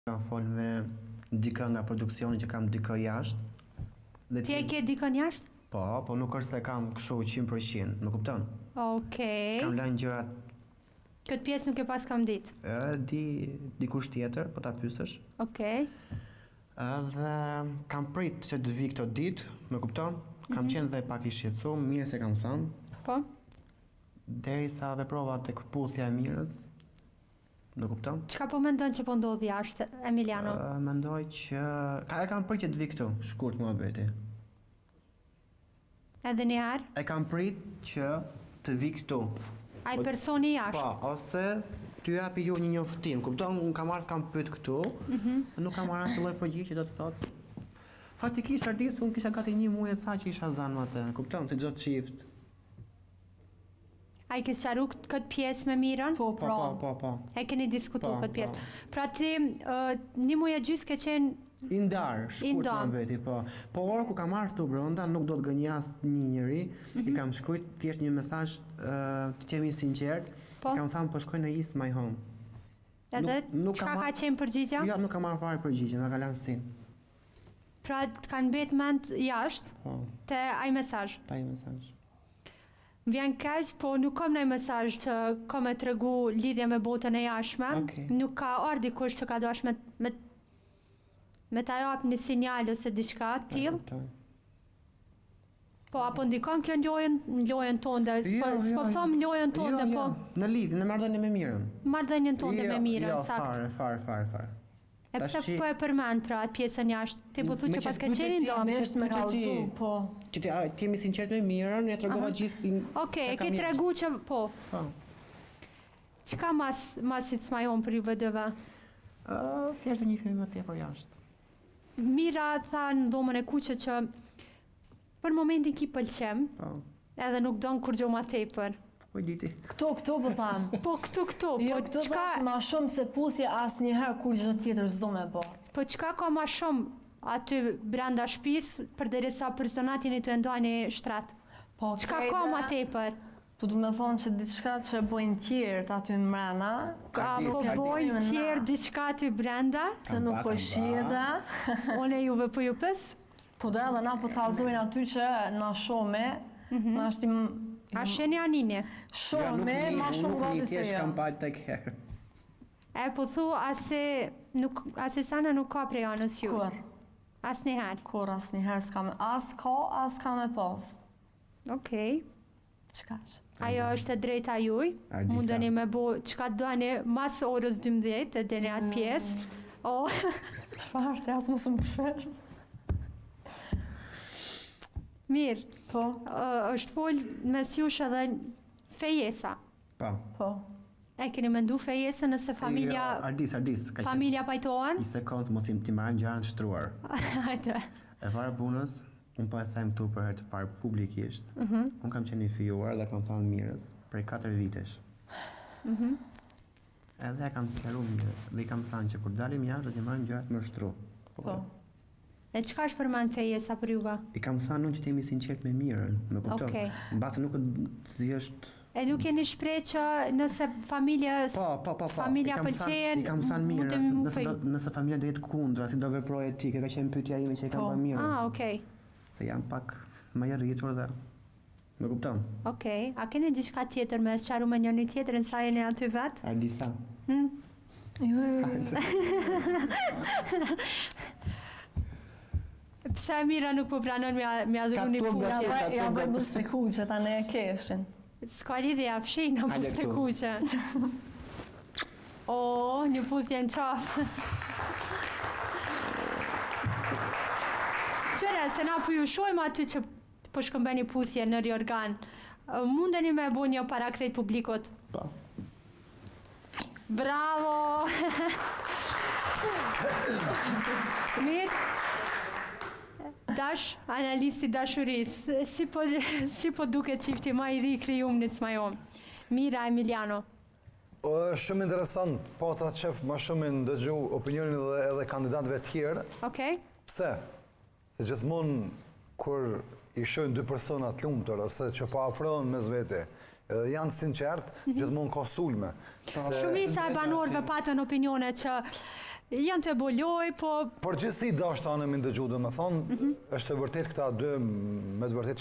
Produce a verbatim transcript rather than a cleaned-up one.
Kam fol me dikë nga produksioni që kam dikë jashtë. Ti e ke dikën jashtë? Po, po nuk është se kam kështu cent për cent, më kupton? Okej. Kam lënë gjërat. Këtë pjesë nuk e pas kam ditë. E di dikush tjetër, po ta pyesësh. Okej. Edhe kam prit që të vi këto ditë, më kupton? Kam qenë dhe pak i shqetësuar, mirë se kam thënë. Po. Derisa veprova tek puthja e mirës. Më kupton? Çka po mendon që po ndodh jashtë, Emiliano? Uh, mendoj që ka e kam prit që të vi këtu, shkurt muhabeti. Edhe një herë? E kam prit që të vi këtu. Ai personi jashtë? Po, ose t'ju japi ju një njoftim. Kupton, unë kam ardhur kam pyet këtu, nuk kam marrë asnjë lloj përgjigje që do të thotë. Faktikisht Ardis unë kisha gati një muaj e ca që isha zanë me atë, kupton, si çdo çift. A i ke sqaru këtë pjesë me Mirën? Po, po, po, po, po. E keni diskutu Po, këtë pjesë. po. Pra ti, uh, një muaj e gjysë ke qenë I ndar, shkurt ndar. me beti, po. Por ku kam ardhur këtu brenda, nuk do të gënjas një njeri, i kam shkruajt thjesht një mesazh uh, të jemi sinqert, Po. i kam thënë po shkoj në East My Home. edhe Nuk- nuk çka kam ka marrë- qenë përgjigja? Jo, nuk kam marrë fare përgjigje, na ka lënë sin. Pra të kanë mbet mend jashtë Po, te ai mesazh. pa i mesazh. Vjen keq, po nuk kam ndaj mesazh që ka me tregu lidhje me botën e jashtme. Okej. Nuk ka ardhur dikush që ka dash me me me ta jap një sinjal ose diçka të tillë. Kuptoj. Po apo ndikon kjo në lojën, në lojën tonë, s'po Jo, s'po jo, them jo. lojën tonë, Jo, po jo, në lidhje, në marrëdhënie me Mirën. marrëdhënien tonë Jo, me Mirën, jo, saktë. fare, fare, fare, fare. E pse Tashi- po e përmend pra atë pjesën jashtë? Ti po thu Me që që pas ka pyetje qenë ti, ndomë. me- Është me pyetje ti. kallëzu, po. Që ti a, ti jemi sinqert me Mirën, ja tregova Aha. gjithë. in- Okej, çka e kam ke mirë. tregu që po. Po. Çka mas masit smajon për juve dëve? Ë, thjesht një film më tepër jashtë. Mira tha në dhomën e kuqe që për momentin ki pëlqem, Po. edhe nuk don kur gjo ma tepër. Po i diti. Këto, këto po tham. Po këtu këtu, Jo, po këto çka thash ma shumë se puthje asnjëherë kur gjë tjetër s'do me bë. po çka ka ma shumë aty brenda shtëpisë përderisa personat jeni të ndani shtrat. Po, Çka ka ma tepër? Po du me thonë që diçka që bojnë tjerët aty në mrena, Ka Ardis, po Ardis. bojnë Na. tjerë diçka aty brenda, se Kam nuk ba, po kam shiheta. one juve po ju pës. Po do edhe na po të kallëzojnë aty që na shome, na është im A sheni anini? Ja, shome, një, ma shumë nuk gati një, se thjesht jo. kam pa tek herë. E po thu ase nuk ase sana nuk ka prej anës ju. Kur, Asnjëherë. kur asnjëherë s'ka me, as ka, as ka me pas. Okej. Çka që? Ajo është e drejta juj. Ardisa. Mundeni me bo çka doni mas orës dymbëdhjetë e deni atë pjesë. O, Çfarë, të jasë mos më këshër? mirë. Po, Ë, është fol mes jush edhe fejesa. Po. po. E keni mendu fejesën nëse familja Jo, Ardis, Ardis, ka qenë. familja pajtohen? Një sekond, mos im ti marrën gjëra të shtruar. Hajde. E para punës, unë po e them këtu për herë të parë publikisht. Mhm. Unë kam qenë i fijuar dhe kam thënë Mirës prej katër vitesh. Mhm. Edhe e kam sqaruar Mirës dhe i kam thënë që kur dalim jashtë do t'i marrim gjërat më shtru. Po. E çka është përmend fejesa për juve? I kam thënë unë që t'jemi sinqert me Mirën, më kupton? Okej. Mbase nuk si është. E nuk jeni shpreh që nëse familjes Po, po, po, po. familja I kam thënë- pëlqen, I kam thënë Mirës, mundemi mu nëse do, fej. nëse familja do jetë kundra, si do veprojë ti, kjo ka qenë pyetja ime që i kam Po. bërë Mirës. Ah, okej. Se jam pak më i rritur dhe më kupton? Okej. A keni diçka tjetër me sqaru me njëri tjetrin sa jeni aty vet? Ardisa. Jo, jo, jo. Pse Mira nuk po pranon me me Ka adhuroni turbo, puthje? Ja, Ka ba- ja turbo. bërë bus të kuqe, ta ne e keshin. S'ka lidhje ja fshin në Hajde puthje këtu. kuqe. O, një puthje në qafë. Qëre, se na po ju shojmë aty që po shkëmbeni puthje në Riorgan. Ë, Mundeni me bu një para krejt publikut. Po. Bravo! Mirë. Dash, analisti dashurisë. Si po, si po duke qifti ma i ri krijum në Cmajon. Mira Emiliano. O, është shumë interesant, po ta qef ma shumë në ndëgju opinionin edhe, edhe kandidatëve tjerë. Okej? Pse? Se gjithmonë kur i shojnë dy persona të lumtur ose që po afrohen mes vete, edhe janë sinqert, gjithmonë ka sulme. Se- Shumica e banorëve patën opinione që Janë të buloj, po Por gjithësi dashtë anë me ndëgju, dhe me thonë, është e vërtet këta dy, me të vërtet